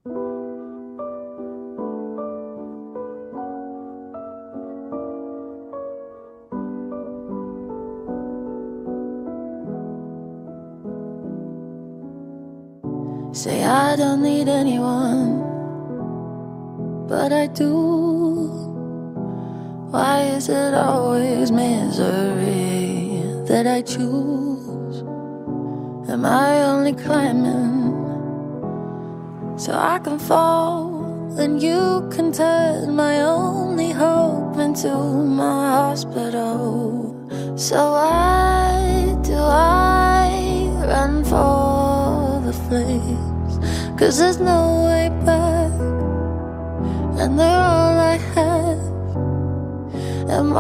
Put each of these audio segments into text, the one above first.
Say I don't need anyone, but I do. Why is it always misery that I choose? Am I only climbing so I can fall, and you can turn my only hope into my hospital? So why do I run for the flames? 'Cause there's no way back, and they're all I have. Am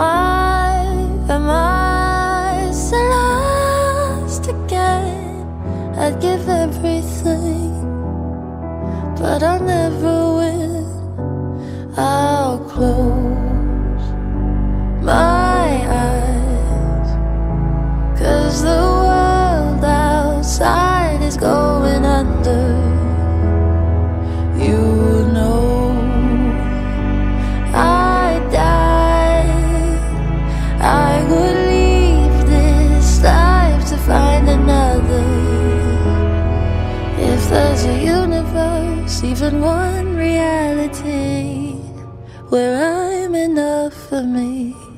I so lost again? I'd give everything, but I'll never win. I'll close my eyes, 'cause the world outside is going under. You know I died, I would leave this life to find another. If there's a universe, even one reality, where I'm enough for me.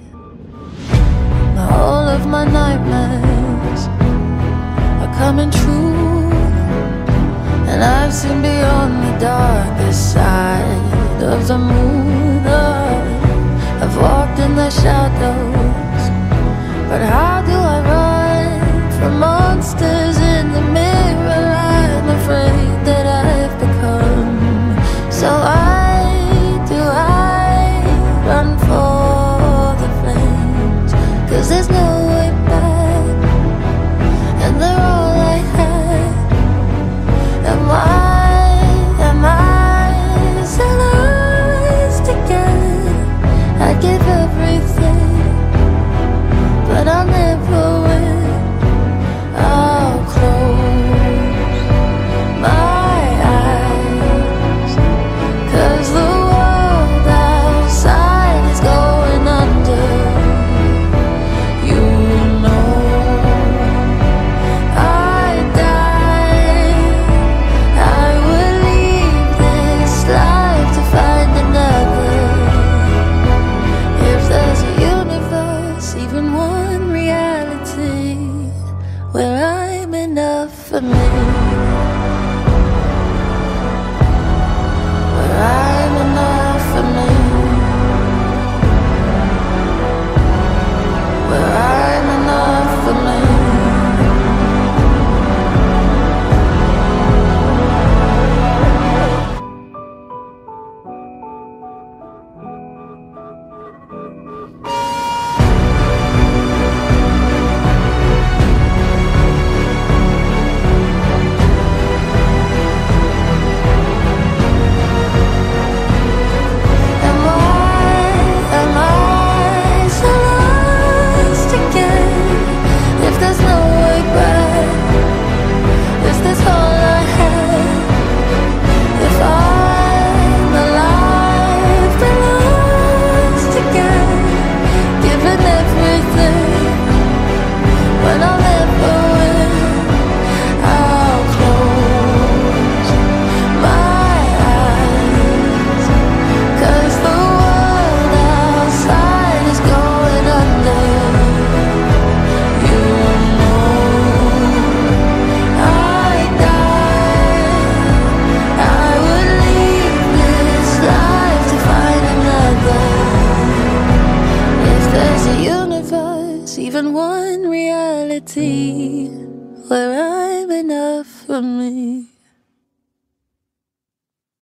All of my nightmares are coming true, and I've seen beyond the darkest side of the moon. I've walked in the shadows, but how do I run from monsters in the mirror I'm afraid that I've become? So why do I run for the flames? 'Cause there's no way back, and they're all I had. Am I so lost again? I'd give everything, but I'll never win. I'll close my eyes, 'cause the world outside is going under. You know I died, I would leave this life to find another. If there's a universe, even one reality, where I'm enough for me, where I'm enough for me, where I'm enough for me. Am I so lost again? If there's no way back, is this all I have? If I'm alive, been lost again, given everything, when I'll never win. I'll close my eyes, 'cause the world outside is going under. You know I died, I would leave this life to find another. If there's a universe, even one reality, where I'm enough for me.